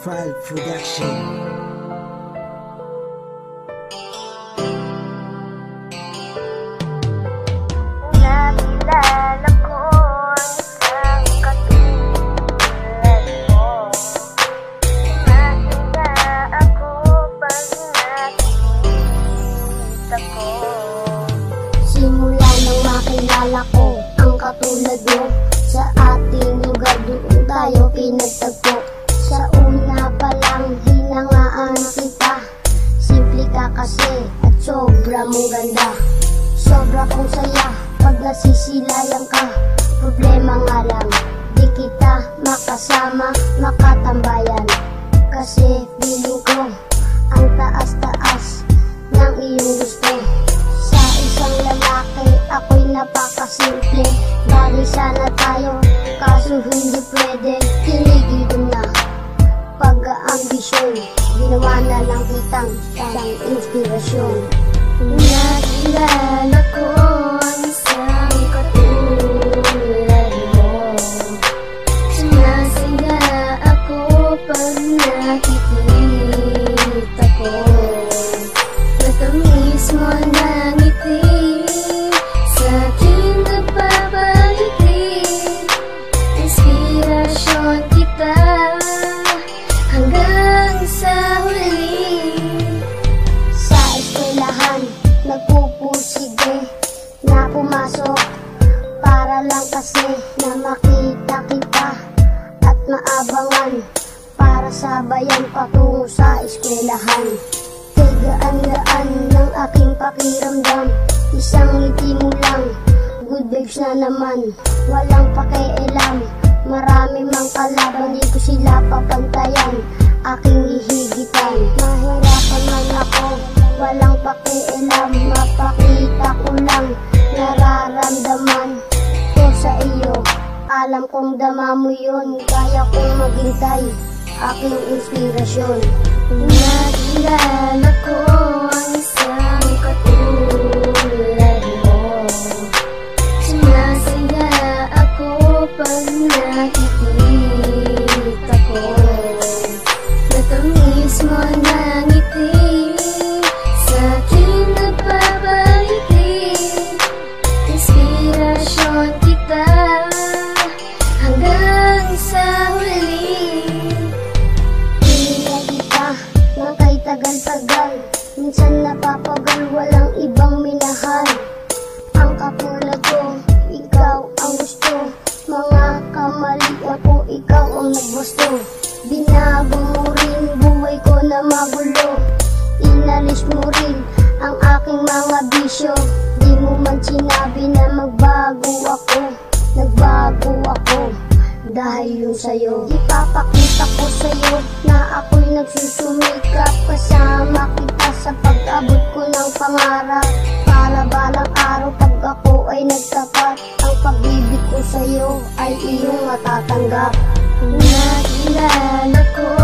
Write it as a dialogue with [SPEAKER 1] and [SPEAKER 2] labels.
[SPEAKER 1] File Production.
[SPEAKER 2] Nakilala ko isang katulad mo. Masaya ako pag nakikita ko.
[SPEAKER 3] Simula nang makilala ko ang katulad mo, sa ating lugar doon tayo pinagtagpo. Sa una pa lang hinangaan kita, simple ka kasi at sobra mong ganda. Sobra kong saya pag nasisilayan ka. Problema nga lang, di kita makasama, makatambayan. Kasi feeling ko ang taas-taas ng iyong gusto. Sa isang lalaki ako'y napakasimple. Lagi sana tayo, kaso hindi pwede. Tinigil na pag-aambisyon, ginawa na lang kitang isang inspirasyon.
[SPEAKER 2] Nakilala ko ang isang katulad mo. Sumasaya ako pag nakikita ko. Matamis mo na ngiti, sa'kin nagpapaliti. Inspirasyon kita hanggang sa huli.
[SPEAKER 3] Sa eskwelahan, nagpupursige na pumasok para lang kasi na makita kita at maabangan para sabayan patungo sa eskwelahan. Kay gaan-gaan ng aking pakiramdam, isang ngiti mo lang, good vibes na naman, walang pakialam. Marami mang kalaban, di ko sila papantayan, aking hihigitan. Mahirapan man ako, walang pakialam, mapakita ko lang nararamdaman ko sa iyo. Alam kong dama mo yun, kaya kong maghintay, aking inspirasyon.
[SPEAKER 2] Nakilala ko ang isang katulad mo. Sumasaya ako pag nakikita ko. Matamis mo na ngiti, sa'kin nagpapaliti. Inspirasyon kita hanggang sa huli.
[SPEAKER 3] Pinili kita ng kay tagal-tagal, minsan napapagal, walang ibang minahal. Ang katulad ko, ikaw ang gusto. Mga kamali ako, ikaw ang naggusto. Binago mo rin buhay ko na magulo. Inalis mo rin ang aking mga bisyo. Di mo man sinabi na magbago ako. Nagbago ako dahil yun sa'yo. Ipapakita ko sa'yo na ako'y nagsusumikap. Kasama kita sa pag-abot ko ng pangarap. Para balang araw pag ako ay nagtapat, ang pag-ibig ko sa'yo ay iyong matatanggap.
[SPEAKER 2] Nakilala ko